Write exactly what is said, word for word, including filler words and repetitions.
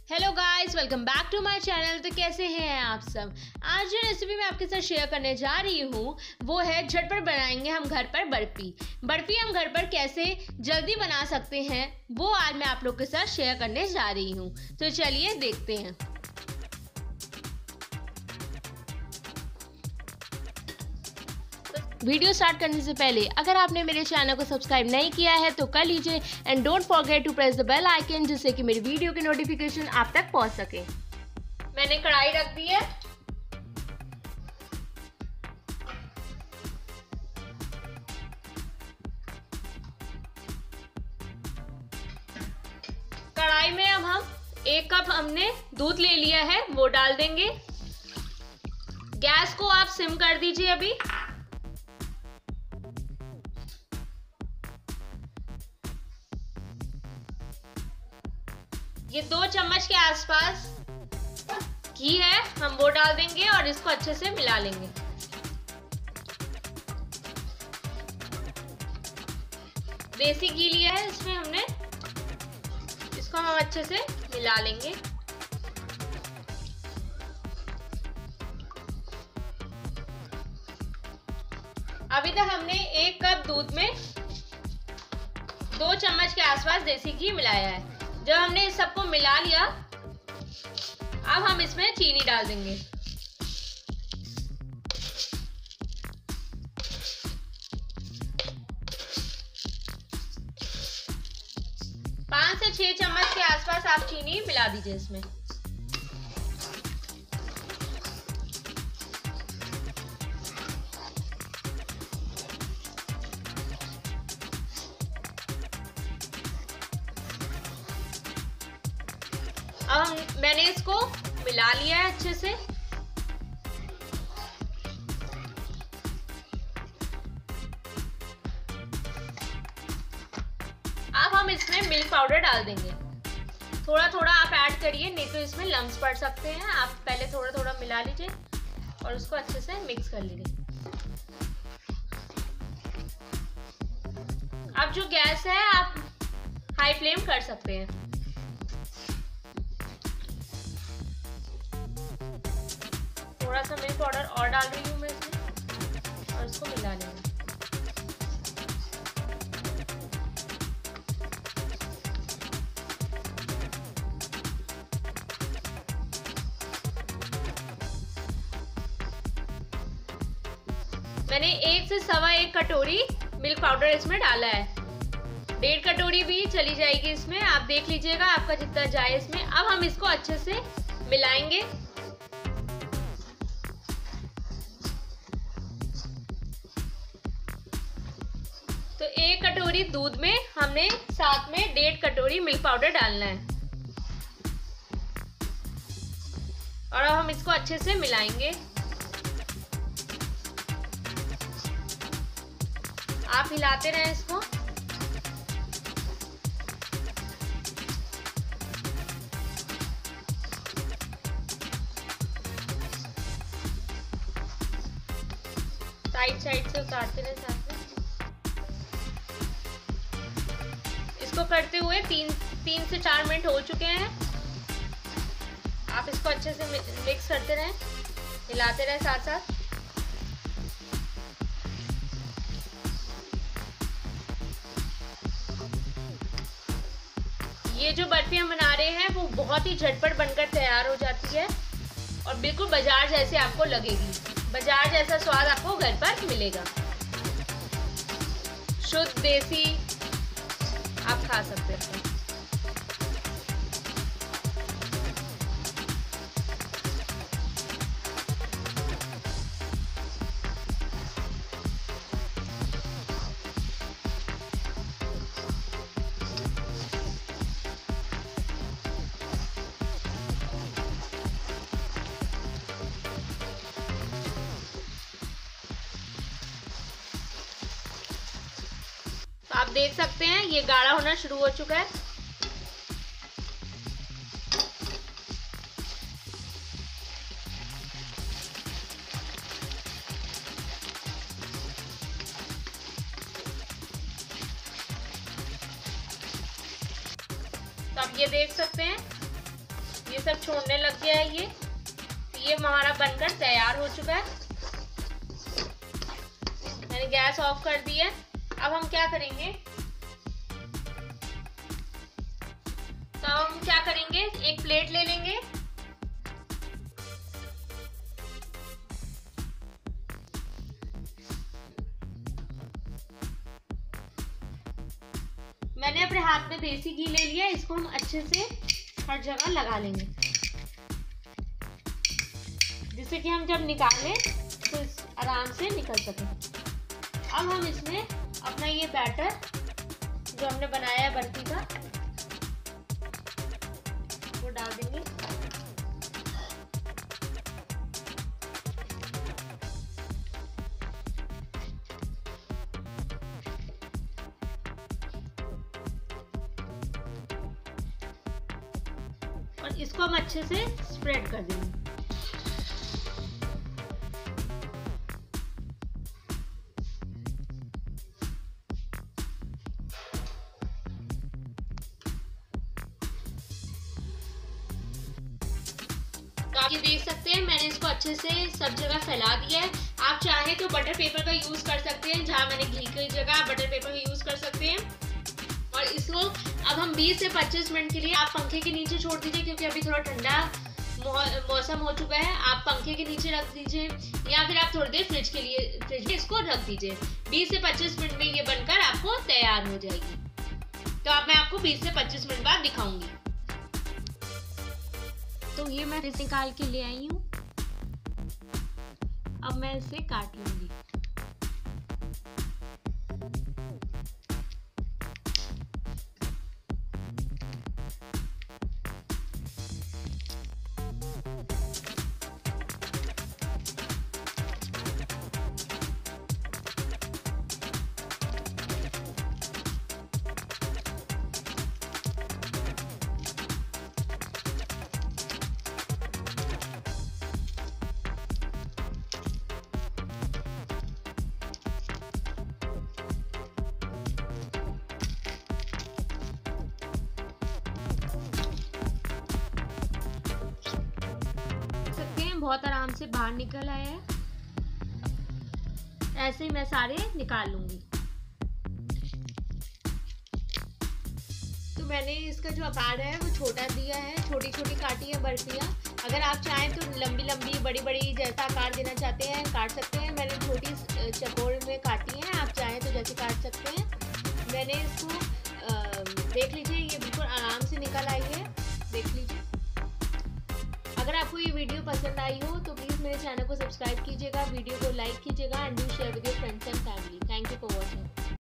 Hello guys, welcome back to my channel. तो कैसे हैं आप सब। आज जो रेसिपी मैं आपके साथ शेयर करने जा रही हूँ वो है झटपट बनाएंगे हम घर पर बर्फ़ी। बर्फ़ी हम घर पर कैसे जल्दी बना सकते हैं वो आज मैं आप लोग के साथ शेयर करने जा रही हूँ। तो चलिए देखते हैं। वीडियो स्टार्ट करने से पहले अगर आपने मेरे चैनल को सब्सक्राइब नहीं किया है तो कर लीजिए and don't forget to press the bell icon, जिससे कि मेरी वीडियो की नोटिफिकेशन आप तक पहुंच सके। मैंने कढ़ाई रख दी है। कढ़ाई में अब हम एक कप हमने दूध ले लिया है वो डाल देंगे। गैस को आप सिम कर दीजिए। अभी ये दो चम्मच के आसपास घी है, हम वो डाल देंगे और इसको अच्छे से मिला लेंगे। देसी घी लिया है इसमें हमने, इसको हम अच्छे से मिला लेंगे। अभी तक हमने एक कप दूध में दो चम्मच के आसपास देसी घी मिलाया है। जब हमने इस सबको मिला लिया, अब हम इसमें चीनी डाल देंगे। पांच से छह चम्मच के आसपास आप चीनी मिला दीजिए इसमें। अब हम मैंने इसको मिला लिया है अच्छे से। अब हम इसमें मिल्क पाउडर डाल देंगे। थोड़ा थोड़ा आप ऐड करिए, नहीं तो इसमें लम्स पड़ सकते हैं। आप पहले थोड़ा थोड़ा मिला लीजिए और उसको अच्छे से मिक्स कर लीजिए। अब जो गैस है आप हाई फ्लेम कर सकते हैं। थोड़ा सा मिल्क पाउडर और डाल रही हूँ मैं इसमें और इसको मिला लेंगे। मैंने एक से सवा एक कटोरी मिल्क पाउडर इसमें डाला है। डेढ़ कटोरी भी चली जाएगी इसमें, आप देख लीजिएगा आपका जितना जाए इसमें। अब हम इसको अच्छे से मिलाएंगे। तो एक कटोरी दूध में हमने साथ में डेढ़ कटोरी मिल्क पाउडर डालना है और अब हम इसको अच्छे से मिलाएंगे। आप हिलाते रहें इसको। साइड साइड से उतारते रहें साथ में। इसको करते हुए तीन तीन से चार मिनट हो चुके हैं। आप इसको अच्छे से मिक्स करते रहें, हिलाते रहें साथ साथ। ये जो बर्फी हम बना रहे हैं वो बहुत ही झटपट बनकर तैयार हो जाती है और बिल्कुल बाजार जैसे आपको लगेगी। बाजार जैसा स्वाद आपको घर पर मिलेगा। शुद्ध देसी आप खा सकते हैं। तो आप देख सकते हैं ये गाढ़ा होना शुरू हो चुका है। तो आप ये देख सकते हैं सब छोड़ने लग गया है। ये ये हमारा बनकर तैयार हो चुका है। मैंने गैस ऑफ कर दी है। अब हम क्या करेंगे तो हम क्या करेंगे एक प्लेट ले लेंगे। मैंने अपने हाथ में देसी घी ले लिया। इसको हम अच्छे से हर जगह लगा लेंगे, जिससे कि हम जब निकालें तो आराम से निकल सके। अब हम इसमें अपना ये बैटर जो हमने बनाया है बर्फी का वो डाल देंगे। और इसको हम अच्छे से स्प्रेड कर देंगे। आप ये देख सकते हैं मैंने इसको अच्छे से सब जगह फैला दिया है। आप चाहें तो बटर पेपर का यूज कर सकते हैं, जहां मैंने घी की जगह बटर पेपर का यूज कर सकते हैं। और इसको अब हम बीस से पच्चीस मिनट के लिए आप पंखे के नीचे छोड़ दीजिए, क्योंकि अभी थोड़ा ठंडा मौसम हो चुका है। आप पंखे के नीचे रख दीजिए या फिर आप थोड़ी देर फ्रिज के लिए फ्रिज में इसको रख दीजिए। बीस से पच्चीस मिनट में ये बनकर आपको तैयार हो जाएगी। तो अब मैं आपको बीस से पच्चीस मिनट बाद दिखाऊंगी। तो ये मैं इसे निकाल के ले आई हूँ। अब मैं इसे काट लूंगी। बहुत आराम से बाहर निकल आया है। ऐसे ही मैं सारे निकाल लूंगी। तो मैंने इसका जो आकार है वो छोटा दिया है, छोटी छोटी काटी है बर्फियाँ। अगर आप चाहें तो लंबी लंबी बड़ी बड़ी जैसा आकार देना चाहते हैं काट सकते हैं। मैंने छोटी चकोर में काटी है, आप चाहें तो जैसे काट सकते हैं। मैंने इसको देख लीजिए ये बिल्कुल आराम से निकल आई है, देख लीजिए। अगर आपको ये वीडियो पसंद आई हो तो प्लीज़ मेरे चैनल को सब्सक्राइब कीजिएगा, वीडियो को लाइक कीजिएगा and do share with your friends and family. Thank you for watching.